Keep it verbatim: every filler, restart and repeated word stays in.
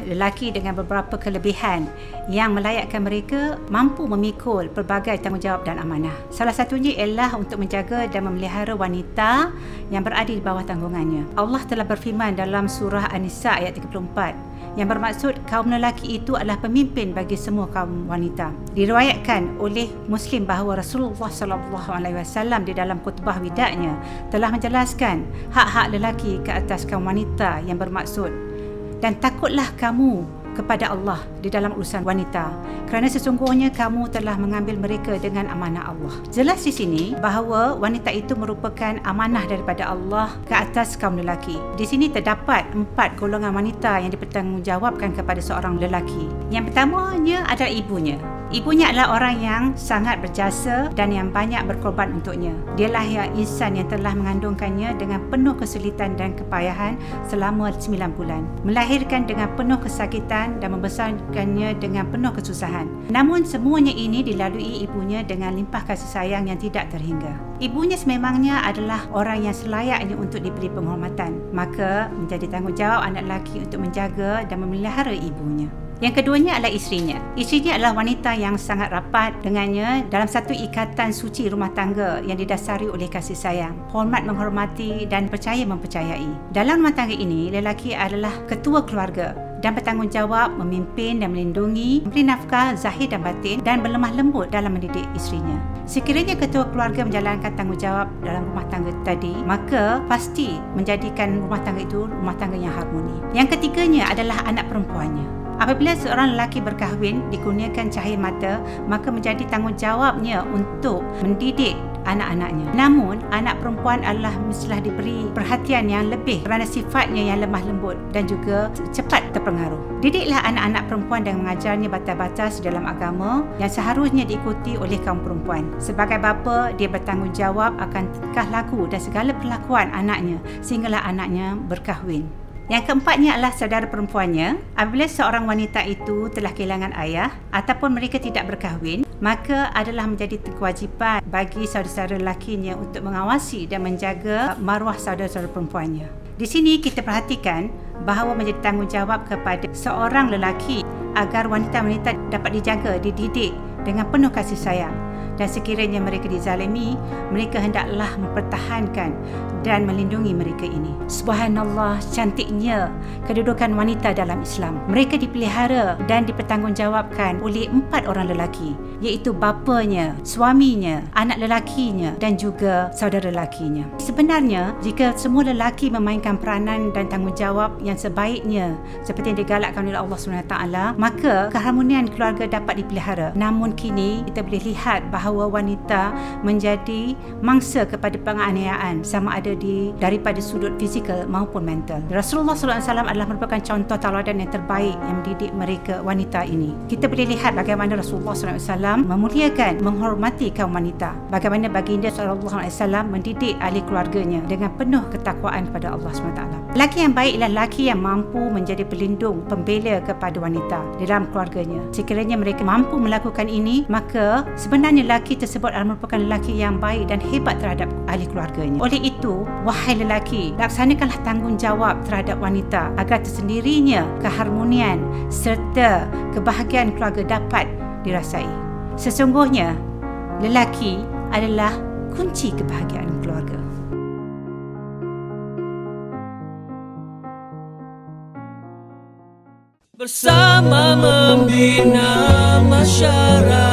lelaki dengan beberapa kelebihan yang melayakkan mereka mampu memikul pelbagai tanggungjawab dan amanah. Salah satunya ialah untuk menjaga dan memelihara wanita yang berada di bawah tanggungannya. Allah telah berfirman dalam surah An-Nisa ayat tiga puluh empat yang bermaksud kaum lelaki itu adalah pemimpin bagi semua kaum wanita. Diriwayatkan oleh Muslim bahawa Rasulullah sallallahu alaihi wasallam di dalam khutbah widaknya telah menjelaskan hak-hak lelaki ke atas kaum wanita yang bermaksud, dan takutlah kamu kepada Allah di dalam urusan wanita, kerana sesungguhnya kamu telah mengambil mereka dengan amanah Allah. Jelas di sini bahawa wanita itu merupakan amanah daripada Allah ke atas kaum lelaki. Di sini terdapat empat golongan wanita yang dipertanggungjawabkan kepada seorang lelaki. Yang pertamanya adalah ibunya. Ibunya adalah orang yang sangat berjasa dan yang banyak berkorban untuknya. Dialah yang insan yang telah mengandungkannya dengan penuh kesulitan dan kepayahan selama sembilan bulan, melahirkan dengan penuh kesakitan dan membesarkannya dengan penuh kesusahan. Namun semuanya ini dilalui ibunya dengan limpah kasih sayang yang tidak terhingga. Ibunya sememangnya adalah orang yang selayaknya untuk diberi penghormatan, maka menjadi tanggungjawab anak lelaki untuk menjaga dan memelihara ibunya. Yang keduanya adalah isterinya. Isterinya adalah wanita yang sangat rapat dengannya dalam satu ikatan suci rumah tangga yang didasari oleh kasih sayang, hormat menghormati dan percaya mempercayai. Dalam rumah tangga ini, lelaki adalah ketua keluarga dan bertanggungjawab memimpin dan melindungi, memberi nafkah zahir dan batin, dan berlemah lembut dalam mendidik isterinya. Sekiranya ketua keluarga menjalankan tanggungjawab dalam rumah tangga tadi, maka pasti menjadikan rumah tangga itu rumah tangga yang harmoni. Yang ketiganya adalah anak perempuannya. Apabila seorang lelaki berkahwin, dikurniakan cahaya mata, maka menjadi tanggungjawabnya untuk mendidik anak-anaknya. Namun, anak perempuan adalah mestilah diberi perhatian yang lebih kerana sifatnya yang lemah lembut dan juga cepat terpengaruh. Didiklah anak-anak perempuan dengan mengajarnya batas-batas dalam agama yang seharusnya diikuti oleh kaum perempuan. Sebagai bapa, dia bertanggungjawab akan tingkah laku dan segala perlakuan anaknya sehinggalah anaknya berkahwin. Yang keempatnya adalah saudara perempuannya. Apabila seorang wanita itu telah kehilangan ayah ataupun mereka tidak berkahwin, maka adalah menjadi kewajipan bagi saudara-saudara lelakinya untuk mengawasi dan menjaga maruah saudara-saudara perempuannya. Di sini kita perhatikan bahawa menjadi tanggungjawab kepada seorang lelaki agar wanita-wanita dapat dijaga, dididik dengan penuh kasih sayang. Dan sekiranya mereka dizalimi, mereka hendaklah mempertahankan dan melindungi mereka ini. Subhanallah, cantiknya kedudukan wanita dalam Islam. Mereka dipelihara dan dipertanggungjawabkan oleh empat orang lelaki, iaitu bapanya, suaminya, anak lelakinya dan juga saudara lelakinya. Sebenarnya, jika semua lelaki memainkan peranan dan tanggungjawab yang sebaiknya seperti yang digalakkan oleh Allah subhanahu wa taala, maka keharmonian keluarga dapat dipelihara. Namun kini kita boleh lihat bahawa bahawa wanita menjadi mangsa kepada penganiayaan, sama ada di daripada sudut fizikal maupun mental. Rasulullah sallallahu alaihi wasallam adalah merupakan contoh tauladan yang terbaik yang mendidik mereka wanita ini. Kita boleh lihat bagaimana Rasulullah sallallahu alaihi wasallam memuliakan, menghormati kaum wanita. Bagaimana baginda sallallahu alaihi wasallam mendidik ahli keluarganya dengan penuh ketakwaan kepada Allah subhanahu wa taala. Lelaki yang baik ialah lelaki yang mampu menjadi pelindung, pembela kepada wanita di dalam keluarganya. Sekiranya mereka mampu melakukan ini, maka sebenarnya lelaki tersebut adalah merupakan lelaki yang baik dan hebat terhadap ahli keluarganya. Oleh itu, wahai lelaki, laksanakanlah tanggungjawab terhadap wanita agar tersendirinya keharmonian serta kebahagiaan keluarga dapat dirasai. Sesungguhnya, lelaki adalah kunci kebahagiaan keluarga. Bersama membina masyarakat.